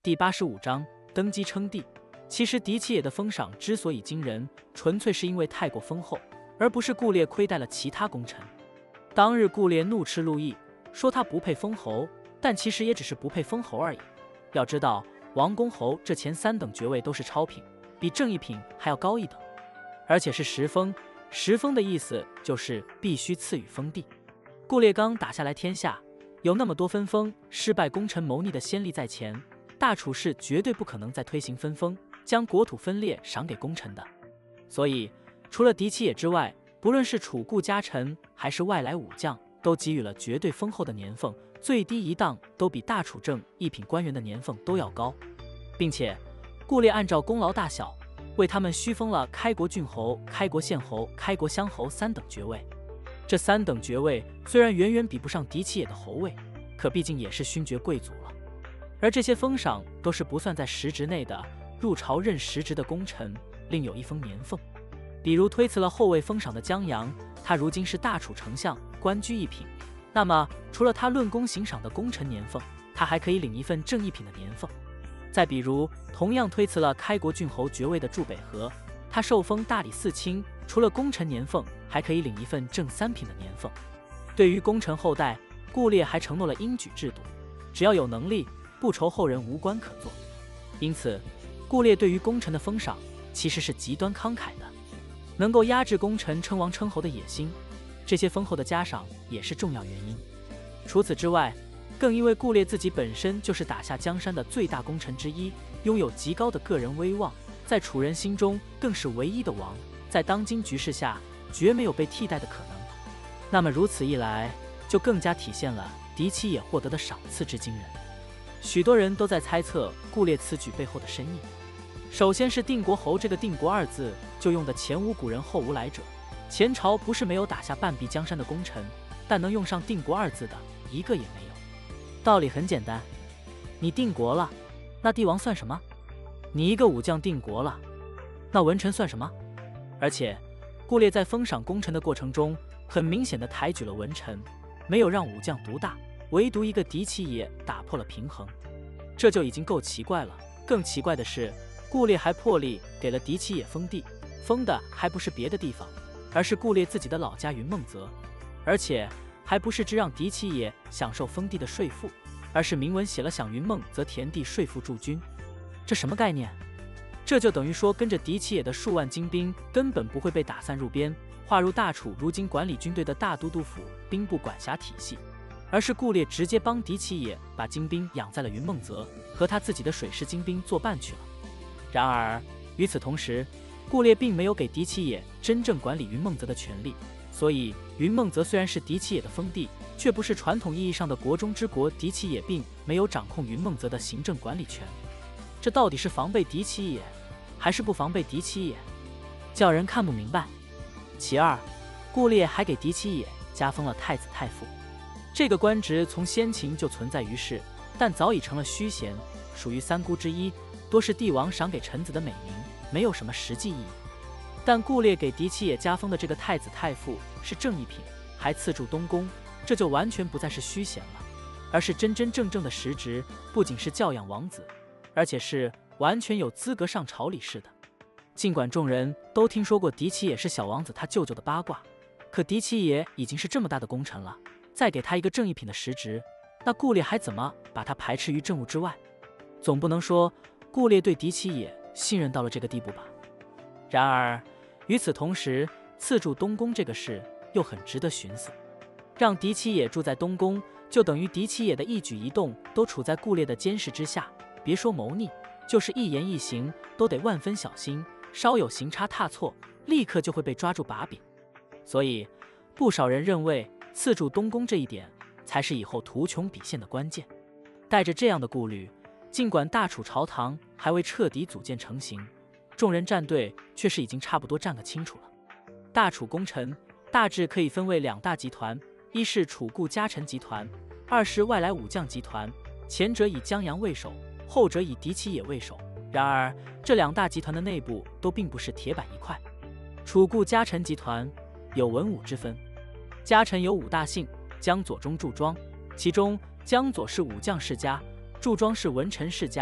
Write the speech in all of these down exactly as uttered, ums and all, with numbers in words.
第八十五章登基称帝。其实嫡齐野的封赏之所以惊人，纯粹是因为太过丰厚，而不是顾烈亏待了其他功臣。当日顾烈怒斥陆毅，说他不配封侯，但其实也只是不配封侯而已。要知道，王公侯这前三等爵位都是超品，比正一品还要高一等，而且是实封。实封的意思就是必须赐予封地。顾烈刚打下来天下，有那么多分封失败功臣谋逆的先例在前，大楚是绝对不可能再推行分封，将国土分裂赏给功臣的。所以，除了嫡齐野之外，不论是楚顾家臣还是外来武将，都给予了绝对丰厚的年俸，最低一档都比大楚正一品官员的年俸都要高，并且顾烈按照功劳大小，为他们虚封了开国郡侯、开国县侯、开国乡侯三等爵位。这三等爵位虽然远远比不上嫡齐野的侯位，可毕竟也是勋爵贵族了。而这些封赏都是不算在实职内的，入朝任实职的功臣另有一封年俸。比如推辞了后位封赏的江阳，他如今是大楚丞相，官居一品，那么除了他论功行赏的功臣年俸，他还可以领一份正一品的年俸。再比如同样推辞了开国郡侯爵位的祝北河，他受封大理寺卿，除了功臣年俸，还可以领一份正三品的年俸。对于功臣后代，顾烈还承诺了应举制度，只要有能力，不愁后人无官可做。因此，顾烈对于功臣的封赏其实是极端慷慨的，能够压制功臣称王称侯的野心，这些丰厚的嘉赏也是重要原因。除此之外，更因为顾烈自己本身就是打下江山的最大功臣之一，拥有极高的个人威望，在楚人心中更是唯一的王，在当今局势下绝没有被替代的可能。那么如此一来，就更加体现了嫡齐野获得的赏赐之惊人。许多人都在猜测顾烈此举背后的深意。首先是定国侯这个定国二字就用的前无古人后无来者，前朝不是没有打下半壁江山的功臣，但能用上定国二字的一个也没有。道理很简单，你定国了，那帝王算什么？你一个武将定国了，那文臣算什么？而且顾烈在封赏功臣的过程中，很明显的抬举了文臣，没有让武将独大，唯独一个嫡齐野打破了平衡，这就已经够奇怪了。更奇怪的是，顾烈还破例给了嫡齐野封地，封的还不是别的地方，而是顾烈自己的老家云梦泽，而且还不是只让嫡齐野享受封地的税赋，而是明文写了享云梦泽田地税赋驻军。这什么概念？这就等于说，跟着嫡齐野的数万精兵根本不会被打散入边，划入大楚如今管理军队的大都督府兵部管辖体系，而是顾烈直接帮嫡齐野把精兵养在了云梦泽，和他自己的水师精兵作伴去了。然而与此同时，顾烈并没有给嫡齐野真正管理云梦泽的权利，所以云梦泽虽然是嫡齐野的封地，却不是传统意义上的国中之国，嫡齐野并没有掌控云梦泽的行政管理权。这到底是防备嫡齐野，还是不防备嫡齐野？叫人看不明白。其二，顾烈还给嫡齐野加封了太子太傅，这个官职从先秦就存在于世，但早已成了虚衔，属于三姑之一，多是帝王赏给臣子的美名，没有什么实际意义。但顾烈给嫡齐野加封的这个太子太傅是正一品，还赐驻东宫，这就完全不再是虚衔了，而是真真正正的实职，不仅是教养王子，而且是完全有资格上朝理事的。尽管众人都听说过嫡齐野是小王子他舅舅的八卦，可嫡齐野已经是这么大的功臣了，再给他一个正一品的实职，那顾烈还怎么把他排斥于政务之外？总不能说顾烈对嫡齐野信任到了这个地步吧？然而与此同时，赐驻东宫这个事又很值得寻思。让嫡齐野住在东宫，就等于嫡齐野的一举一动都处在顾烈的监视之下，别说谋逆，就是一言一行都得万分小心，稍有行差踏错，立刻就会被抓住把柄。所以不少人认为赐驻东宫这一点才是以后图穷匕现的关键。带着这样的顾虑，尽管大楚朝堂还未彻底组建成型，众人站队却是已经差不多站个清楚了。大楚功臣大致可以分为两大集团，一是楚顾家臣集团，二是外来武将集团，前者以江阳为首，后者以嫡齐野为首。然而这两大集团的内部都并不是铁板一块。楚顾家臣集团有文武之分，家臣有五大姓，江左中祝庄，其中江左是武将世家，祝庄是文臣世家，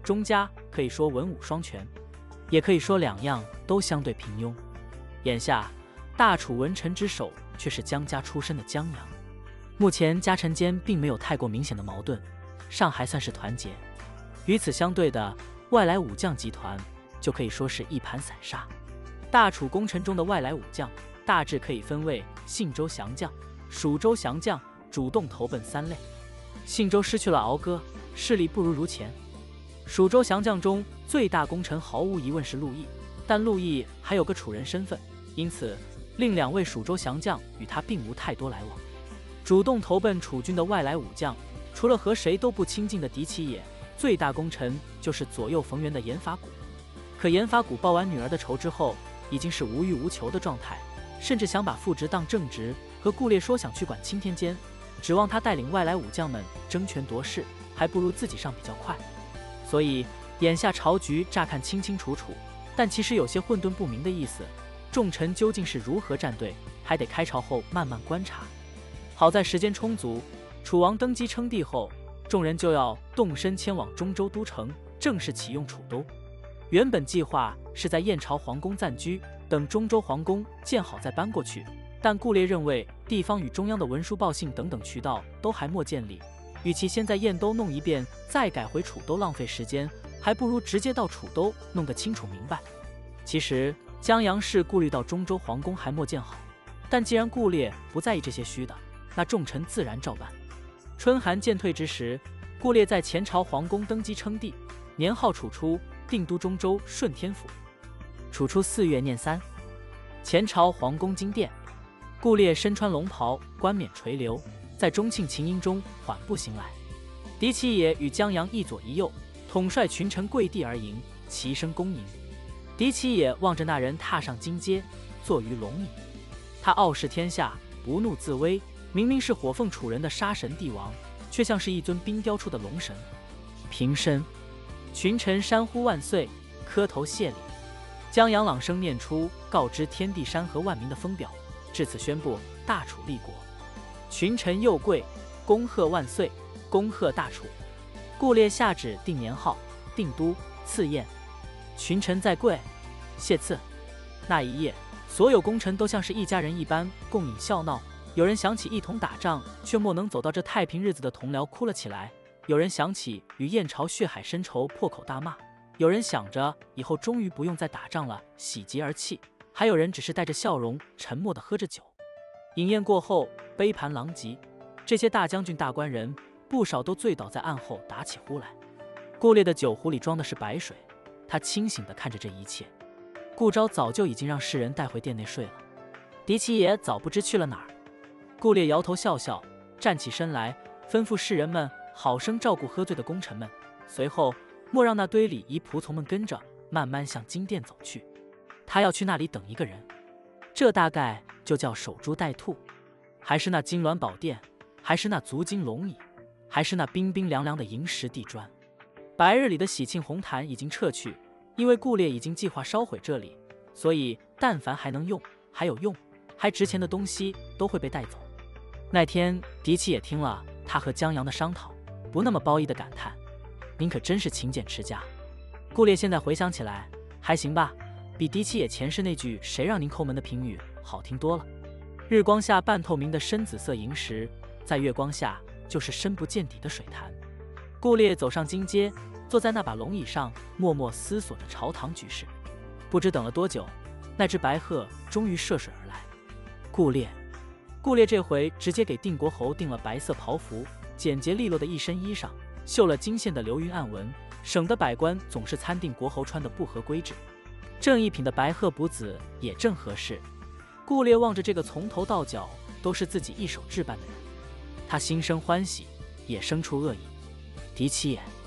钟家可以说文武双全，也可以说两样都相对平庸。眼下大楚文臣之首却是姜家出身的姜阳。目前家臣间并没有太过明显的矛盾，尚还算是团结。与此相对的外来武将集团就可以说是一盘散沙。大楚功臣中的外来武将大致可以分为信州降将、蜀州降将、主动投奔三类。信州失去了敖哥，势力不如如前。蜀州降将中最大功臣毫无疑问是陆毅，但陆毅还有个楚人身份，因此另两位蜀州降将与他并无太多来往。主动投奔楚军的外来武将，除了和谁都不亲近的狄齐野，最大功臣就是左右逢源的严法谷。可严法谷报完女儿的仇之后，已经是无欲无求的状态，甚至想把副职当正职，和顾烈说想去管青天监，指望他带领外来武将们争权夺势，还不如自己上比较快。所以眼下朝局乍看清清楚楚，但其实有些混沌不明的意思。众臣究竟是如何站队，还得开朝后慢慢观察。好在时间充足，楚王登基称帝后，众人就要动身迁往中州都城，正式启用楚都。原本计划是在燕朝皇宫暂居，等中州皇宫建好再搬过去，但顾烈认为地方与中央的文书报信等等渠道都还没建立，与其先在燕都弄一遍再改回楚都浪费时间，还不如直接到楚都弄个清楚明白。其实江阳氏顾虑到中州皇宫还没建好，但既然顾烈不在意这些虚的，那众臣自然照办。春寒渐退之时，顾烈在前朝皇宫登基称帝，年号楚初，定都中州顺天府。楚初四月廿三，前朝皇宫金殿，顾烈身穿龙袍，冠冕垂流，在钟磬琴音中缓步行来。狄齐野与江阳一左一右，统帅群臣跪地而迎，齐声恭迎。狄齐野望着那人踏上金阶，坐于龙椅，他傲视天下，不怒自威，明明是火凤楚人的杀神帝王，却像是一尊冰雕出的龙神。平身，群臣山呼万岁，磕头谢礼。江阳朗声念出告知天地山河万民的封表，至此宣布大楚立国。群臣又跪，恭贺万岁，恭贺大楚。顾烈下旨定年号，定都，赐宴。群臣再跪，谢赐。那一夜，所有功臣都像是一家人一般共饮笑闹。有人想起一同打仗却莫能走到这太平日子的同僚哭了起来，有人想起与燕朝血海深仇破口大骂，有人想着以后终于不用再打仗了喜极而泣，还有人只是带着笑容沉默地喝着酒。饮宴过后，杯盘狼藉，这些大将军大官人不少都醉倒在案后打起呼来。顾烈的酒壶里装的是白水，他清醒地看着这一切。顾昭早就已经让世人带回殿内睡了，狄齐野早不知去了哪儿。顾烈摇头笑笑，站起身来，吩咐士人们好生照顾喝醉的功臣们，随后莫让那堆礼仪仆从们跟着，慢慢向金殿走去。他要去那里等一个人，这大概就叫守株待兔。还是那金銮宝殿，还是那足金龙椅，还是那冰冰凉凉的银石地砖。白日里的喜庆红毯已经撤去，因为顾烈已经计划烧毁这里，所以但凡还能用、还有用、还值钱的东西都会被带走。那天狄齐也听了他和江阳的商讨，不那么褒义的感叹：“您可真是勤俭持家。”顾烈现在回想起来还行吧，比狄齐也前世那句“谁让您抠门”的评语好听多了。日光下半透明的深紫色萤石，在月光下就是深不见底的水潭。顾烈走上金阶，坐在那把龙椅上，默默思索着朝堂局势。不知等了多久，那只白鹤终于涉水而来。顾烈顾烈这回直接给定国侯订了白色袍服，简洁利落的一身衣裳，绣了金线的流云暗纹，省得百官总是参定国侯穿的不合规制。正一品的白鹤补子也正合适。顾烈望着这个从头到脚都是自己一手置办的人，他心生欢喜，也生出恶意。狄齐也